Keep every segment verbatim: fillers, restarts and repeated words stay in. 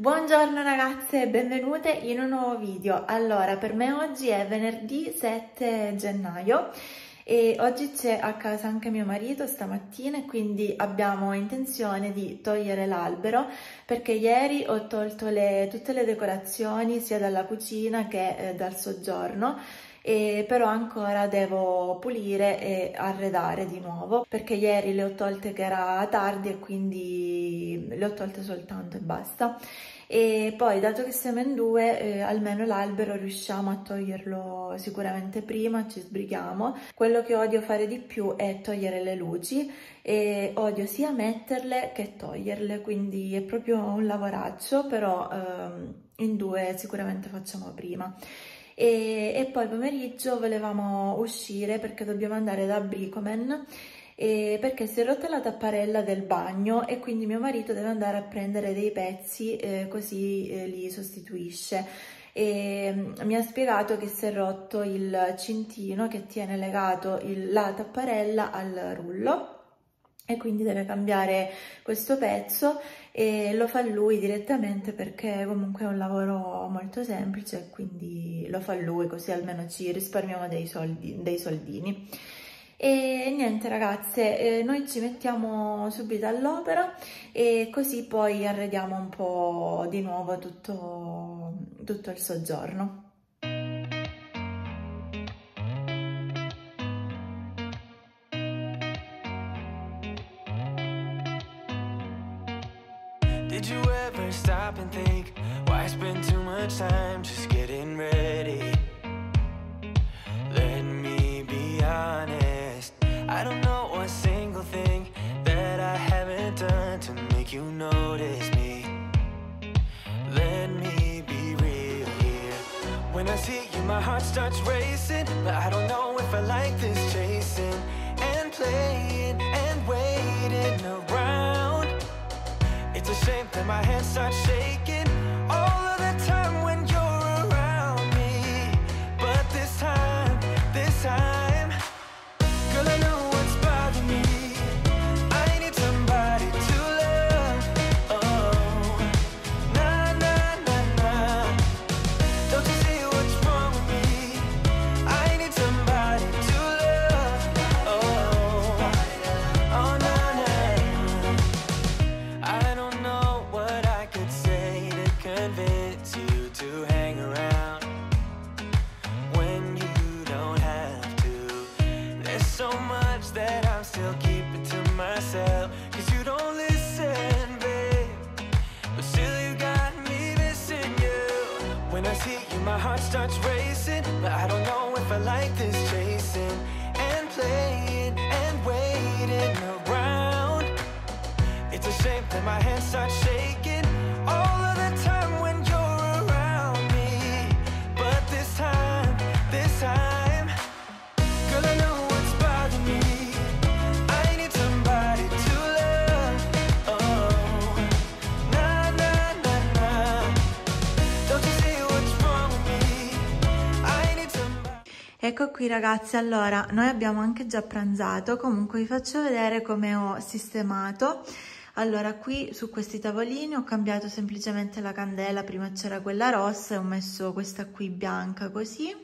Buongiorno ragazze e benvenute in un nuovo video. Allora, per me oggi è venerdì sette gennaio e oggi c'è a casa anche mio marito stamattina e quindi abbiamo intenzione di togliere l'albero perché ieri ho tolto le, tutte le decorazioni sia dalla cucina che eh, dal soggiorno. E però ancora devo pulire e arredare di nuovo perché ieri le ho tolte che era tardi e quindi le ho tolte soltanto e basta. E poi dato che siamo in due eh, almeno l'albero riusciamo a toglierlo sicuramente prima, ci sbrighiamo. Quello che odio fare di più è togliere le luci e odio sia metterle che toglierle, quindi è proprio un lavoraccio, però ehm, in due sicuramente facciamo prima. E, e poi pomeriggio volevamo uscire perché dobbiamo andare da Bricoman e perché si è rotta la tapparella del bagno e quindi mio marito deve andare a prendere dei pezzi eh, così eh, li sostituisce. E mi ha spiegato che si è rotto il cintino che tiene legato il, la tapparella al rullo e quindi deve cambiare questo pezzo e lo fa lui direttamente perché comunque è un lavoro molto semplice e quindi lo fa lui, così almeno ci risparmiamo dei soldi, dei soldini. E niente ragazze, eh, noi ci mettiamo subito all'opera e così poi arrediamo un po' di nuovo tutto, tutto il soggiorno. Did you ever stop and think, why spend too much time just getting ready? Let me be honest, I don't know a single thing that I haven't done to make you notice me. Let me be real here. When I see you my heart starts racing, but I don't know if I like this chasing and playing and waiting around. It's a shame that my hands start shaking all of the time when you're around me. But this time, this time, girl, I know what's bothering me. I need somebody to love. Oh, nah, nah, nah, nah. Don't you see what's wrong with me? I need somebody to love. Oh, oh, nah, nah. I don't know what I could say to convince you to hang around when you don't have to. There's so much that I'm still keeping to myself, cause you don't listen, babe. But still you got me missing you. When I see you my heart starts racing, but I don't know if I like this chasing and playing and waiting around. It's a shame that my hands start shaking all of the time when you're around me. But this time, this time, girl, I know what's bothering me. I need somebody to love. Oh, nah, nah, nah, nah. Don't you see what's wrong with me? I need somebody. Ecco qui ragazzi, allora noi abbiamo anche già pranzato, comunque vi faccio vedere come ho sistemato. Allora, qui su questi tavolini ho cambiato semplicemente la candela, prima c'era quella rossa e ho messo questa qui bianca così,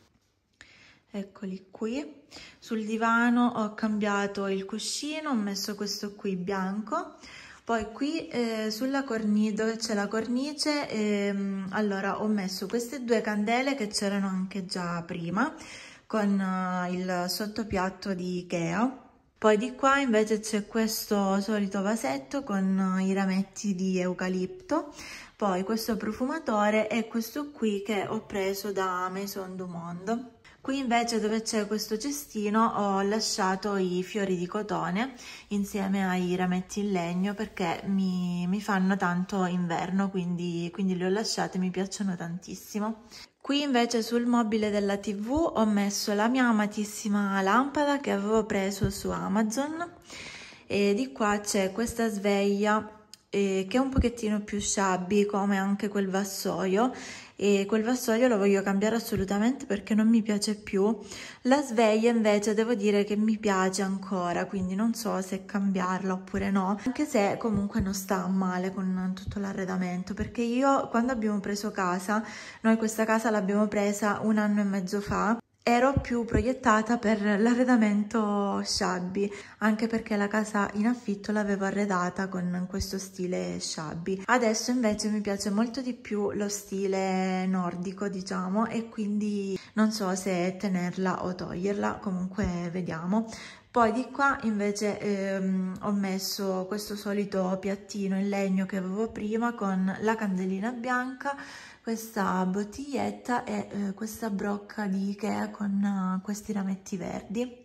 eccoli qui. Sul divano ho cambiato il cuscino, ho messo questo qui bianco. Poi qui eh, sulla cornice, dove c'è la cornice, ehm, allora ho messo queste due candele che c'erano anche già prima, con uh, il sottopiatto di Ikea. Poi di qua invece c'è questo solito vasetto con i rametti di eucalipto, poi questo profumatore e questo qui che ho preso da Maison du Monde. Qui invece dove c'è questo cestino ho lasciato i fiori di cotone insieme ai rametti in legno perché mi, mi fanno tanto inverno, quindi, quindi li ho lasciati, mi piacciono tantissimo. Qui invece sul mobile della tivù ho messo la mia amatissima lampada che avevo preso su Amazon e di qua c'è questa sveglia eh, che è un pochettino più shabby come anche quel vassoio e quel vassoio lo voglio cambiare assolutamente perché non mi piace più. La sveglia invece devo dire che mi piace ancora, quindi non so se cambiarla oppure no, anche se comunque non sta male con tutto l'arredamento, perché io quando abbiamo preso casa, noi questa casa l'abbiamo presa un anno e mezzo fa, ero più proiettata per l'arredamento shabby, anche perché la casa in affitto l'avevo arredata con questo stile shabby. Adesso invece mi piace molto di più lo stile nordico, diciamo, e quindi non so se tenerla o toglierla, comunque vediamo. Poi di qua invece ehm, ho messo questo solito piattino in legno che avevo prima con la candelina bianca, questa bottiglietta e eh, questa brocca di Ikea con uh, questi rametti verdi.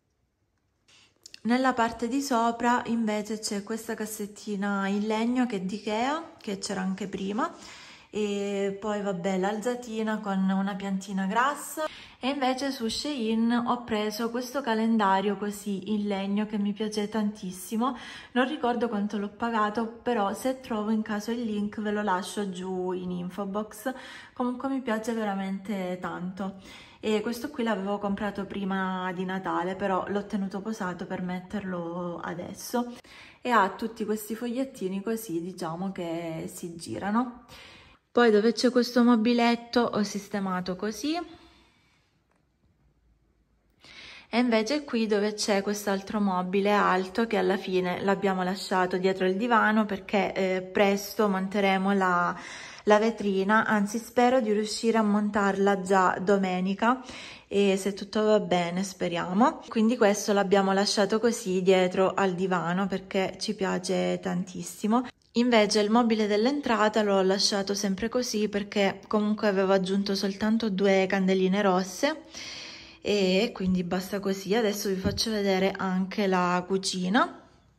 Nella parte di sopra invece c'è questa cassettina in legno che è di Ikea, che c'era anche prima, e poi vabbè l'alzatina con una piantina grassa. E invece su Shein ho preso questo calendario così in legno che mi piace tantissimo, non ricordo quanto l'ho pagato, però se trovo in caso il link ve lo lascio giù in info box. Comunque mi piace veramente tanto. E questo qui l'avevo comprato prima di Natale, però l'ho tenuto posato per metterlo adesso, e ha tutti questi fogliettini così, diciamo, che si girano. Poi dove c'è questo mobiletto ho sistemato così, e invece qui dove c'è quest'altro mobile alto che alla fine l'abbiamo lasciato dietro il divano perché eh, presto monteremo la, la vetrina, anzi spero di riuscire a montarla già domenica, e se tutto va bene speriamo. Quindi questo l'abbiamo lasciato così dietro al divano perché ci piace tantissimo. Invece il mobile dell'entrata l'ho lasciato sempre così perché comunque avevo aggiunto soltanto due candeline rosse, e quindi basta così. Adesso vi faccio vedere anche la cucina,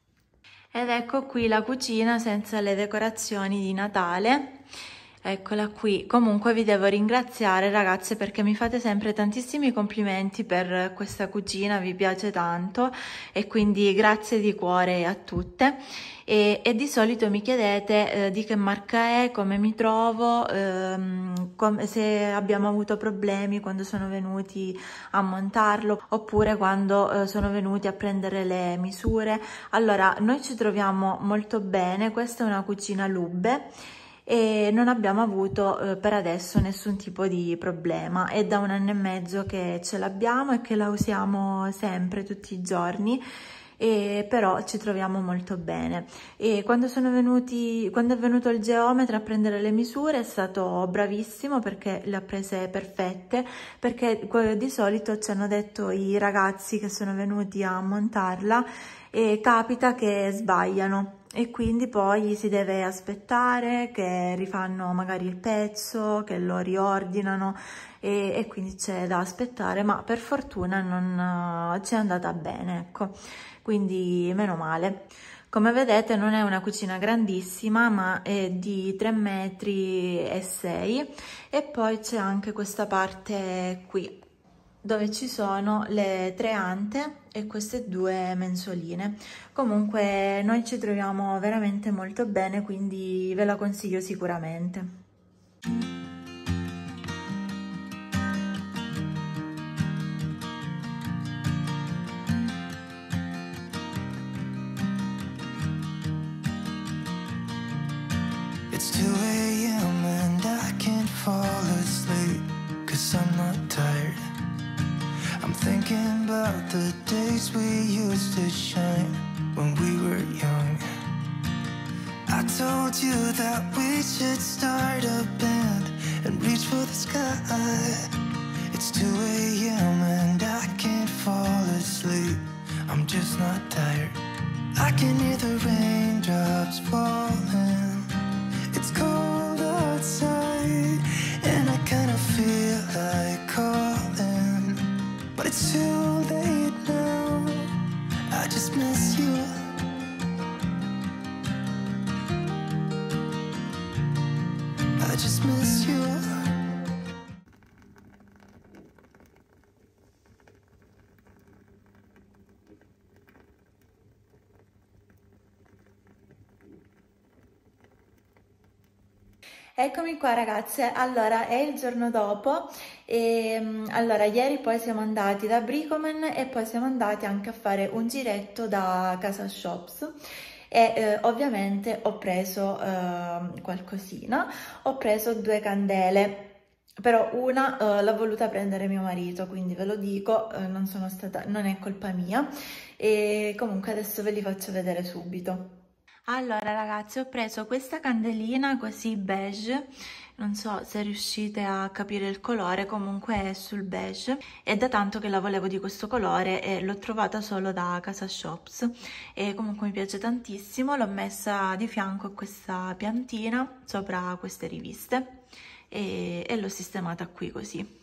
ed ecco qui la cucina senza le decorazioni di Natale. Eccola qui. Comunque vi devo ringraziare ragazze perché mi fate sempre tantissimi complimenti per questa cucina, vi piace tanto, e quindi grazie di cuore a tutte. E, e di solito mi chiedete eh, di che marca è, come mi trovo, ehm, com se abbiamo avuto problemi quando sono venuti a montarlo oppure quando eh, sono venuti a prendere le misure. Allora, noi ci troviamo molto bene, questa è una cucina Lubbe e non abbiamo avuto eh, per adesso nessun tipo di problema. È da un anno e mezzo che ce l'abbiamo e che la usiamo sempre, tutti i giorni, e però ci troviamo molto bene. E quando sono venuti quando è venuto il geometra a prendere le misure è stato bravissimo perché le ha prese perfette, perché di solito ci hanno detto i ragazzi che sono venuti a montarla e capita che sbagliano e quindi poi si deve aspettare che rifanno magari il pezzo, che lo riordinano, e, e quindi c'è da aspettare, ma per fortuna non ci è andata bene, ecco, quindi meno male. Come vedete non è una cucina grandissima, ma è di tre metri e sei, e poi c'è anche questa parte qui dove ci sono le tre ante e queste due mensoline. Comunque noi ci troviamo veramente molto bene, quindi ve la consiglio sicuramente. It's two A M and I can't fall asleep, 'cause I'm not tired. I'm thinking about the days we used to shine when we were young. I told you that we should start a band and reach for the sky. It's two A M and I can't fall asleep, I'm just not tired. I can hear the raindrops falling. It's cold outside and I kind of feel like calling, but it's too late now. I just miss you. I just miss you. Eccomi qua ragazze, allora è il giorno dopo e allora ieri poi siamo andati da Bricoman e poi siamo andati anche a fare un giretto da Casa Shops e eh, ovviamente ho preso eh, qualcosina, ho preso due candele. Però una uh, l'ha voluta prendere mio marito, quindi ve lo dico, uh, non sono stata, non è colpa mia e comunque adesso ve li faccio vedere subito. Allora ragazzi, ho preso questa candelina così beige, non so se riuscite a capire il colore, comunque è sul beige, è da tanto che la volevo di questo colore e l'ho trovata solo da Casa Shops e comunque mi piace tantissimo, l'ho messa di fianco a questa piantina sopra queste riviste e, e l'ho sistemata qui così.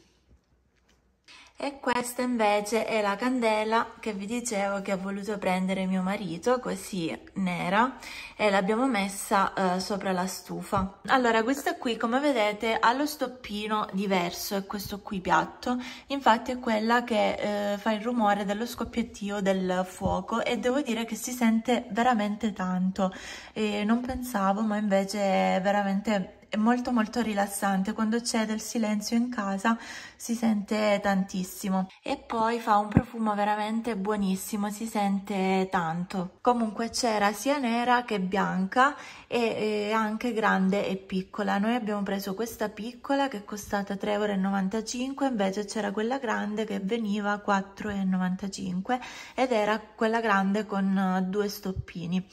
E questa invece è la candela che vi dicevo che ha voluto prendere mio marito, così nera, e l'abbiamo messa eh, sopra la stufa. Allora questa qui, come vedete, ha lo stoppino diverso, è questo qui piatto, infatti è quella che eh, fa il rumore dello scoppiettio del fuoco e devo dire che si sente veramente tanto e non pensavo, ma invece è veramente è molto molto rilassante, quando c'è del silenzio in casa si sente tantissimo e poi fa un profumo veramente buonissimo, si sente tanto. Comunque c'era sia nera che bianca e, e anche grande e piccola. Noi abbiamo preso questa piccola che è costata tre e novantacinque euro, invece c'era quella grande che veniva quattro e novantacinque ed era quella grande con due stoppini.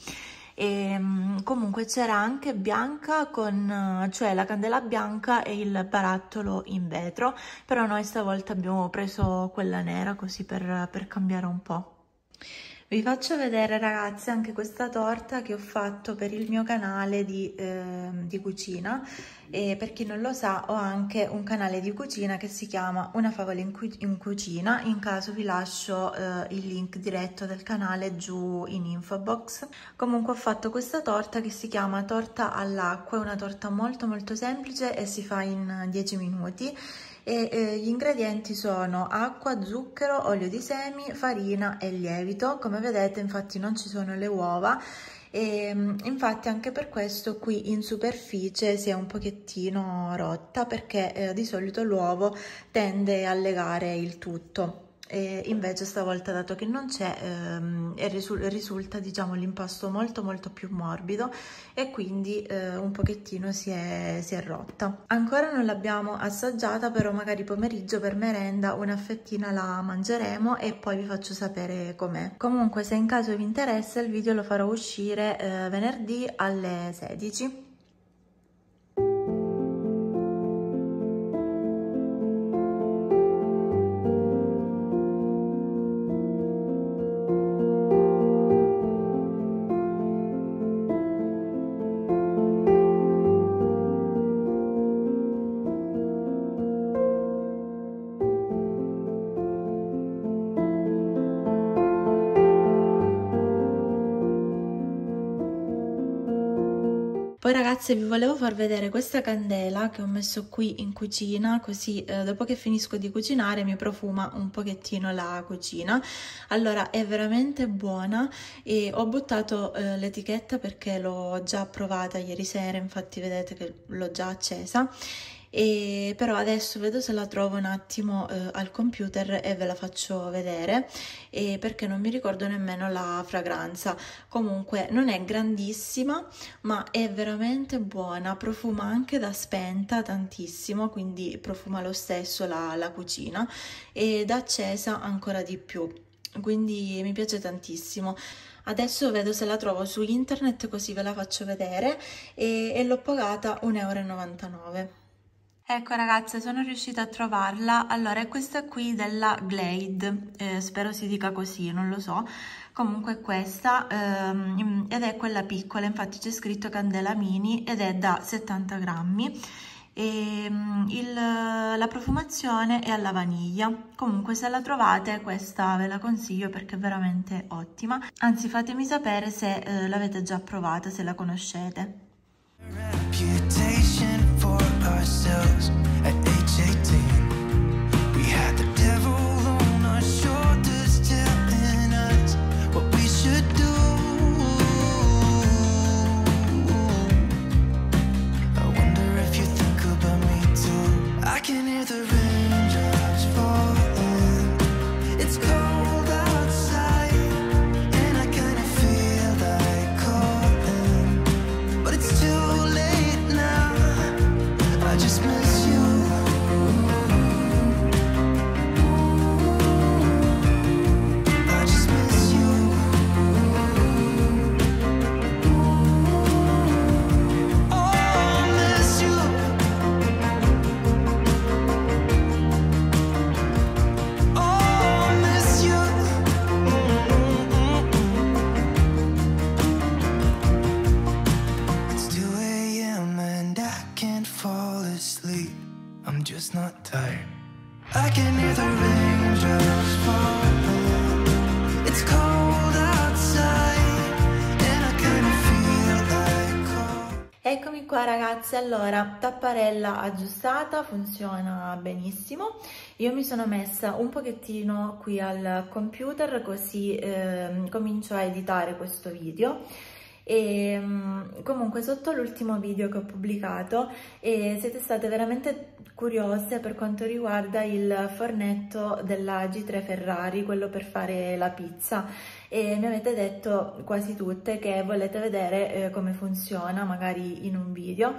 E comunque c'era anche bianca con, cioè la candela bianca e il barattolo in vetro, però noi stavolta abbiamo preso quella nera così per, per cambiare un po'. Vi faccio vedere ragazzi anche questa torta che ho fatto per il mio canale di, eh, di cucina e per chi non lo sa ho anche un canale di cucina che si chiama Una favola in, cu in cucina, in caso vi lascio eh, il link diretto del canale giù in info box. Comunque ho fatto questa torta che si chiama torta all'acqua, è una torta molto molto semplice e si fa in dieci minuti. E eh, gli ingredienti sono acqua, zucchero, olio di semi, farina e lievito. Come vedete infatti non ci sono le uova e infatti anche per questo qui in superficie si è un pochettino rotta perché eh, di solito l'uovo tende a legare il tutto. E invece stavolta, dato che non c'è, ehm, risul risulta diciamo l'impasto molto molto più morbido e quindi eh, un pochettino si è, si è rotta. Ancora non l'abbiamo assaggiata, però magari pomeriggio per merenda una fettina la mangeremo e poi vi faccio sapere com'è. Comunque se in caso vi interessa il video lo farò uscire eh, venerdì alle sedici. Poi ragazze vi volevo far vedere questa candela che ho messo qui in cucina, così eh, dopo che finisco di cucinare mi profuma un pochettino la cucina. Allora è veramente buona e ho buttato eh, l'etichetta perché l'ho già provata ieri sera, infatti vedete che l'ho già accesa. E però adesso vedo se la trovo un attimo eh, al computer e ve la faccio vedere e perché non mi ricordo nemmeno la fragranza. Comunque non è grandissima ma è veramente buona, profuma anche da spenta tantissimo, quindi profuma lo stesso la, la cucina, e da accesa ancora di più, quindi mi piace tantissimo. Adesso vedo se la trovo su internet così ve la faccio vedere e, e l'ho pagata un euro e novantanove. Ecco ragazze, sono riuscita a trovarla. Allora è questa qui della Glade, eh, spero si dica così, non lo so. Comunque è questa ehm, ed è quella piccola, infatti c'è scritto candela mini ed è da settanta grammi. E, il, la profumazione è alla vaniglia. Comunque se la trovate questa ve la consiglio perché è veramente ottima, anzi fatemi sapere se eh, l'avete già provata, se la conoscete. Ourselves at age eighteen, we had the devil on our shoulders telling us what we should do. I wonder if Eccomi qua ragazzi, allora tapparella aggiustata, funziona benissimo. Io mi sono messa un pochettino qui al computer così eh, comincio a editare questo video. E comunque sotto l'ultimo video che ho pubblicato eh, siete state veramente curiose per quanto riguarda il fornetto della G tre Ferrari, quello per fare la pizza, e mi avete detto quasi tutte che volete vedere eh, come funziona magari in un video.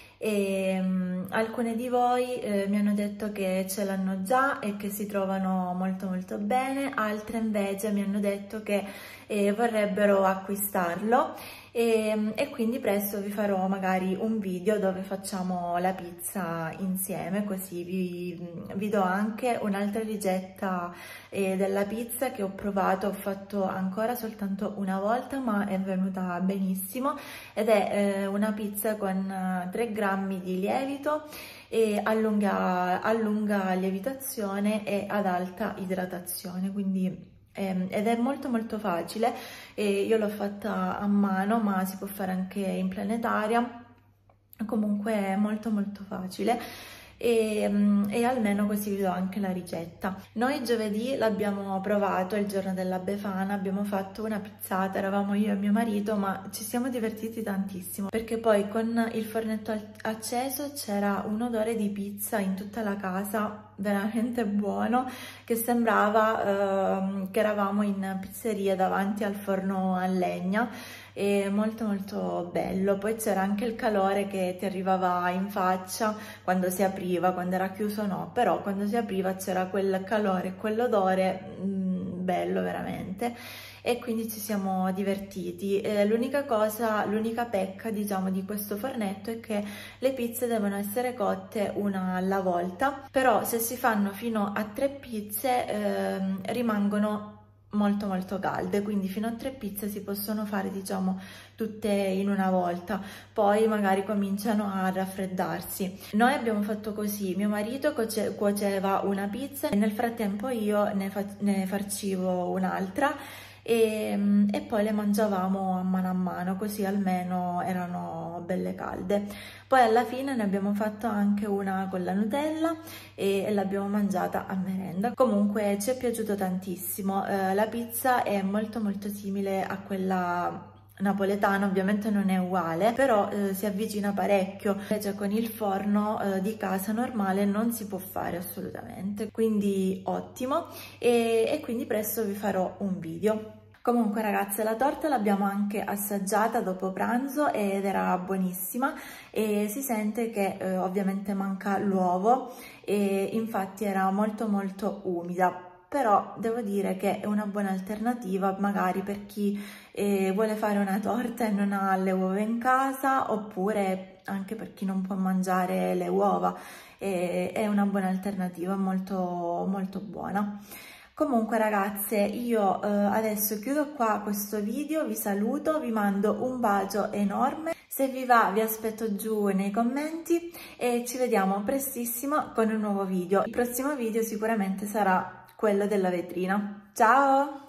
E um, alcune di voi eh, mi hanno detto che ce l'hanno già e che si trovano molto molto bene, altre invece mi hanno detto che eh, vorrebbero acquistarlo e, e quindi presto vi farò magari un video dove facciamo la pizza insieme, così vi, vi do anche un'altra ricetta eh, della pizza che ho provato, ho fatto ancora soltanto una volta ma è venuta benissimo, ed è eh, una pizza con tre grammi di lievito e a lunga, a lunga lievitazione e ad alta idratazione, quindi ed è molto molto facile. E io l'ho fatta a mano ma si può fare anche in planetaria, comunque è molto molto facile e, e almeno così vi do anche la ricetta. Noi giovedì l'abbiamo provato, il giorno della Befana, abbiamo fatto una pizzata, eravamo io e mio marito, ma ci siamo divertiti tantissimo perché poi con il fornetto acceso c'era un odore di pizza in tutta la casa veramente buono, che sembrava eh, che eravamo in pizzeria davanti al forno a legna, e molto molto bello. Poi c'era anche il calore che ti arrivava in faccia quando si apriva, quando era chiuso no, però quando si apriva c'era quel calore e quell'odore mm, bello veramente, e quindi ci siamo divertiti. Eh, l'unica cosa, l'unica pecca diciamo di questo fornetto è che le pizze devono essere cotte una alla volta, però se si fanno fino a tre pizze eh, rimangono molto molto calde, quindi fino a tre pizze si possono fare diciamo tutte in una volta, poi magari cominciano a raffreddarsi. Noi abbiamo fatto così: mio marito cuoceva una pizza e nel frattempo io ne, fa ne farcivo un'altra e, e poi le mangiavamo a mano a mano, così almeno erano belle calde. Poi alla fine ne abbiamo fatto anche una con la Nutella e, e l'abbiamo mangiata a merenda. Comunque ci è piaciuto tantissimo, eh, la pizza è molto molto simile a quella napoletana, ovviamente non è uguale, però eh, si avvicina parecchio, invece con il forno eh, di casa normale non si può fare assolutamente, quindi ottimo, e, e quindi presto vi farò un video. Comunque ragazze, la torta l'abbiamo anche assaggiata dopo pranzo ed era buonissima, e si sente che eh, ovviamente manca l'uovo e infatti era molto molto umida, però devo dire che è una buona alternativa magari per chi eh, vuole fare una torta e non ha le uova in casa, oppure anche per chi non può mangiare le uova, eh, è una buona alternativa, molto molto buona. Comunque ragazze, io eh, adesso chiudo qua questo video, vi saluto, vi mando un bacio enorme, se vi va vi aspetto giù nei commenti e ci vediamo prestissimo con un nuovo video. Il prossimo video sicuramente sarà quello della vetrina. Ciao!